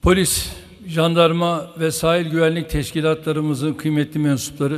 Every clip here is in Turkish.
Polis, jandarma ve sahil güvenlik teşkilatlarımızın kıymetli mensupları,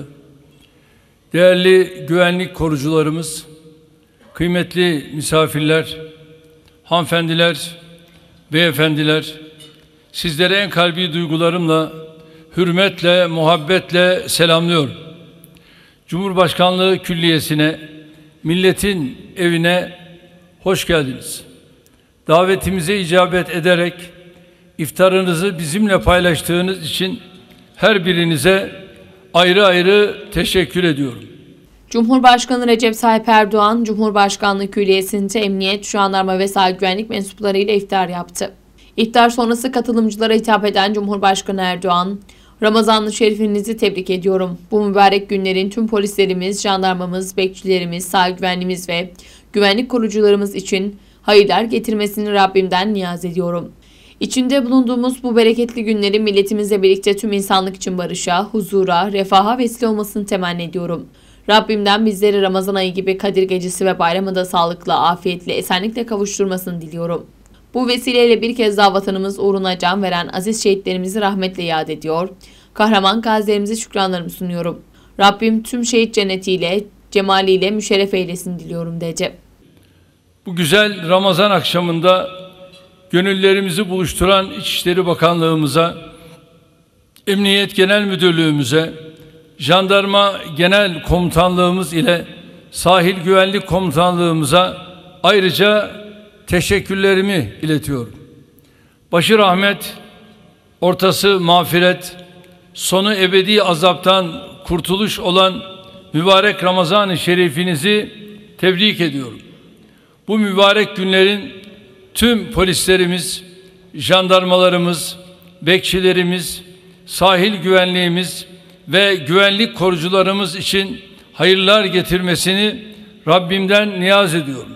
değerli güvenlik korucularımız, kıymetli misafirler, hanımefendiler, beyefendiler, sizlere en kalbi duygularımla, hürmetle, muhabbetle selamlıyorum. Cumhurbaşkanlığı Külliyesi'ne, milletin evine hoş geldiniz. Davetimize icabet ederek iftarınızı bizimle paylaştığınız için her birinize ayrı ayrı teşekkür ediyorum. Cumhurbaşkanı Recep Tayyip Erdoğan, Cumhurbaşkanlığı Külliyesi'nde emniyet, jandarma ve sahil güvenlik mensuplarıyla iftar yaptı. İftar sonrası katılımcılara hitap eden Cumhurbaşkanı Erdoğan, Ramazan-ı Şerifinizi tebrik ediyorum. Bu mübarek günlerin tüm polislerimiz, jandarmamız, bekçilerimiz, sahil güvenliğimiz ve güvenlik korucularımız için hayırlar getirmesini Rabbimden niyaz ediyorum. İçinde bulunduğumuz bu bereketli günlerin milletimizle birlikte tüm insanlık için barışa, huzura, refaha vesile olmasını temenni ediyorum. Rabbimden bizleri Ramazan ayı gibi Kadir Gecesi ve bayramı da sağlıkla, afiyetle, esenlikle kavuşturmasını diliyorum. Bu vesileyle bir kez daha vatanımız uğruna can veren aziz şehitlerimizi rahmetle yad ediyor. Kahraman gazilerimize şükranlarımı sunuyorum. Rabbim tüm şehit cennetiyle, cemaliyle müşerref eylesin diliyorum dedi. Bu güzel Ramazan akşamında gönüllerimizi buluşturan İçişleri Bakanlığımıza, Emniyet Genel Müdürlüğümüze, Jandarma Genel Komutanlığımız ile Sahil Güvenlik Komutanlığımıza ayrıca teşekkürlerimi iletiyorum. Başı rahmet, ortası mağfiret, sonu ebedi azaptan kurtuluş olan mübarek Ramazan-ı Şerifinizi tebrik ediyorum. Bu mübarek günlerin tüm polislerimiz, jandarmalarımız, bekçilerimiz, sahil güvenliğimiz ve güvenlik korucularımız için hayırlar getirmesini Rabbimden niyaz ediyorum.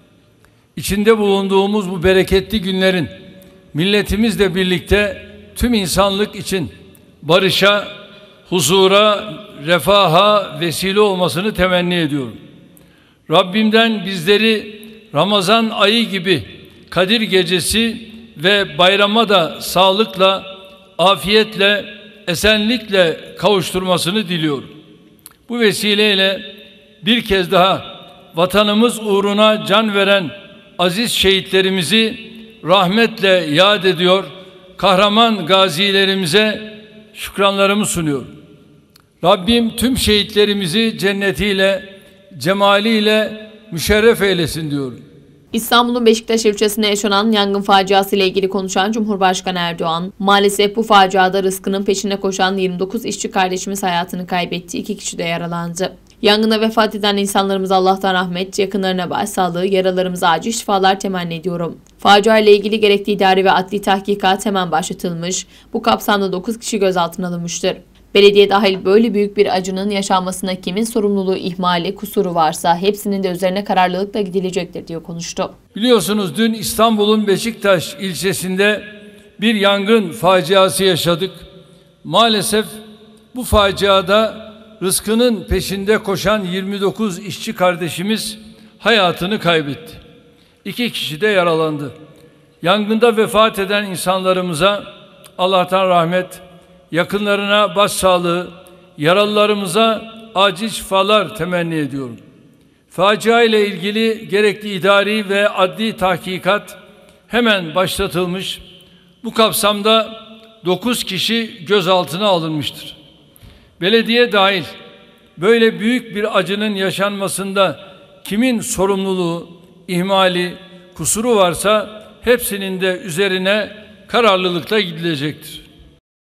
İçinde bulunduğumuz bu bereketli günlerin milletimizle birlikte tüm insanlık için barışa, huzura, refaha vesile olmasını temenni ediyorum. Rabbimden bizleri Ramazan ayı gibi Kadir Gecesi ve bayrama da sağlıkla, afiyetle, esenlikle kavuşturmasını diliyorum. Bu vesileyle bir kez daha vatanımız uğruna can veren aziz şehitlerimizi rahmetle yad ediyor, kahraman gazilerimize şükranlarımı sunuyorum. Rabbim tüm şehitlerimizi cennetiyle, cemaliyle müşerref eylesin diyorum. İstanbul'un Beşiktaş ilçesinde yaşanan yangın faciası ile ilgili konuşan Cumhurbaşkanı Erdoğan, maalesef bu faciada rızkının peşine koşan 29 işçi kardeşimiz hayatını kaybetti, 2 kişi de yaralandı. Yangında vefat eden insanlarımıza Allah'tan rahmet, yakınlarına başsağlığı, yaralarımıza acil şifalar temenni ediyorum. Facia ile ilgili gerekli idari ve adli tahkikat hemen başlatılmış, bu kapsamda 9 kişi gözaltına alınmıştır. Belediye dahil böyle büyük bir acının yaşanmasına kimin sorumluluğu, ihmali, kusuru varsa hepsinin de üzerine kararlılıkla gidilecektir diye konuştu. Biliyorsunuz dün İstanbul'un Beşiktaş ilçesinde bir yangın faciası yaşadık. Maalesef bu faciada rızkının peşinde koşan 29 işçi kardeşimiz hayatını kaybetti. 2 kişi de yaralandı. Yangında vefat eden insanlarımıza Allah'tan rahmet, yakınlarına başsağlığı, yaralılarımıza acil şifalar temenni ediyorum. Facia ile ilgili gerekli idari ve adli tahkikat hemen başlatılmış. Bu kapsamda 9 kişi gözaltına alınmıştır. Belediye dahil böyle büyük bir acının yaşanmasında kimin sorumluluğu, ihmali, kusuru varsa hepsinin de üzerine kararlılıkla gidilecektir.